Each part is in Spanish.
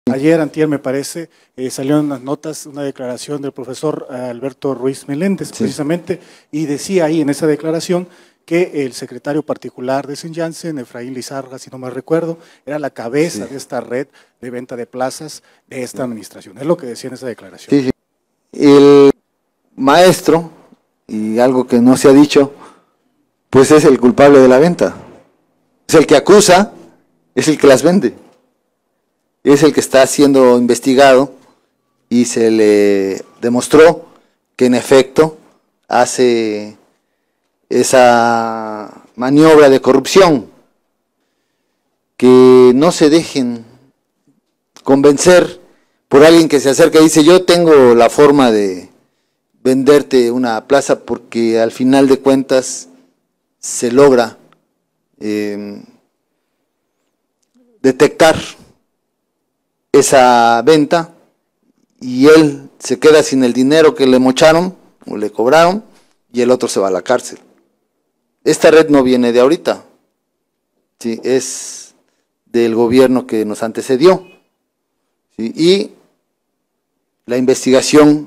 Ayer, antier me parece, salió en las notas una declaración del profesor Alberto Ruiz Meléndez, precisamente, y decía ahí en esa declaración que el secretario particular de St. Janssen, Efraín Lizarga, si no mal recuerdo, era la cabeza de esta red de venta de plazas de esta administración. Es lo que decía en esa declaración. Sí. El maestro, y algo que no se ha dicho, pues es el culpable de la venta. Es el que acusa, es el que las vende. Es el que está siendo investigado y se le demostró que en efecto hace esa maniobra de corrupción. Que no se dejen convencer por alguien que se acerca y dice: yo tengo la forma de venderte una plaza, porque al final de cuentas se logra detectar esa venta y él se queda sin el dinero que le mocharon o le cobraron y el otro se va a la cárcel. Esta red no viene de ahorita, ¿sí? Es del gobierno que nos antecedió, ¿sí? Y la investigación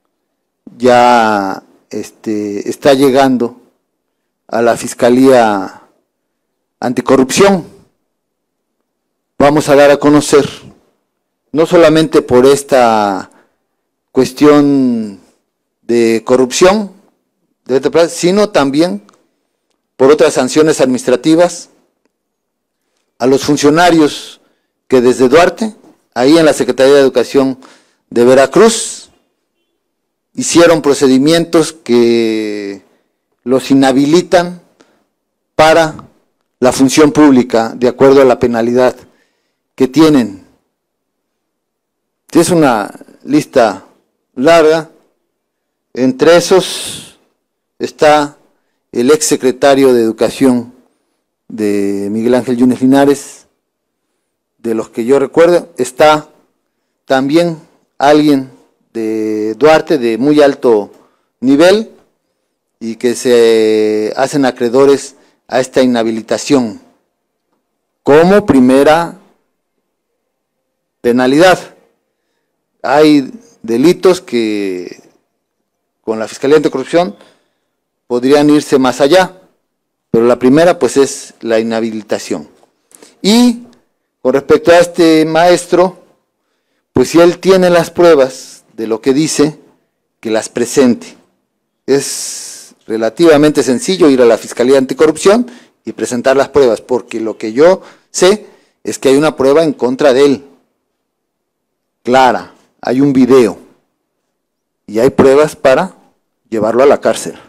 ya está llegando a la Fiscalía Anticorrupción. Vamos a dar a conocer, no solamente por esta cuestión de corrupción, sino también por otras sanciones administrativas a los funcionarios que desde Duarte, ahí en la Secretaría de Educación de Veracruz, hicieron procedimientos que los inhabilitan para la función pública, de acuerdo a la penalidad que tienen. Es una lista larga. Entre esos está el exsecretario de Educación de Miguel Ángel Yunes Linares, de los que yo recuerdo. Está también alguien de Duarte de muy alto nivel y que se hacen acreedores a esta inhabilitación como primera penalidad. Hay delitos que con la Fiscalía Anticorrupción podrían irse más allá, pero la primera pues es la inhabilitación. Y con respecto a este maestro, pues si él tiene las pruebas de lo que dice, que las presente. Es relativamente sencillo ir a la Fiscalía Anticorrupción y presentar las pruebas, porque lo que yo sé es que hay una prueba en contra de él, clara, hay un video y hay pruebas para llevarlo a la cárcel.